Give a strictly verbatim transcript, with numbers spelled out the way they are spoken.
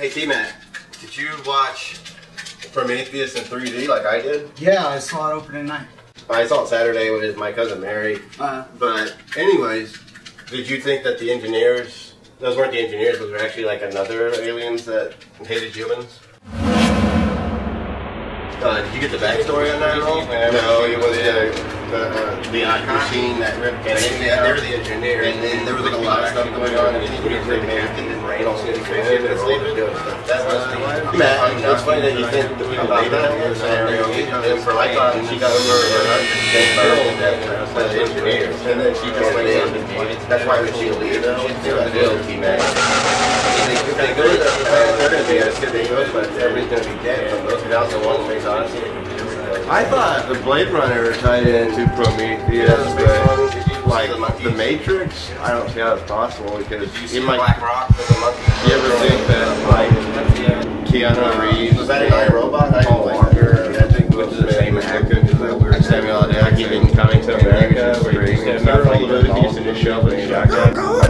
Hey T-Mac, did you watch Prometheus in three D like I did? Yeah, I saw it opening night. I saw it Saturday with my cousin Mary. Uh, but anyways, did you think that the engineers, those weren't the engineers, those were actually like another aliens that hated humans? Uh, did you get the backstory on that at all? No, it was the, the, uh, the machine that ripped and they, they were the engineers. And then there was like a lot of stuff going on and it was really nasty and rain all city crazy and it's leaving doing stuff. That was the one. Matt, it's funny that you think about that scenario. And for like she got over her husband by the engineers. And then she just went in. That's why when she leaves, she was ill, T-Mac. If they go to the they're going to be as good as they go, but everybody's going to be dead from those two thousand one makes honestly. I thought the Blade Runner tied into Prometheus, but like the Matrix, I don't see how it's possible because you see Black Rock with the monkey. You ever think that like Keanu Reeves was that an iRobot? Paul Walker, I think was the same actor as that weird Samuel L. Jackson in Coming to America, where he remember all the movies and just show up with a shotgun.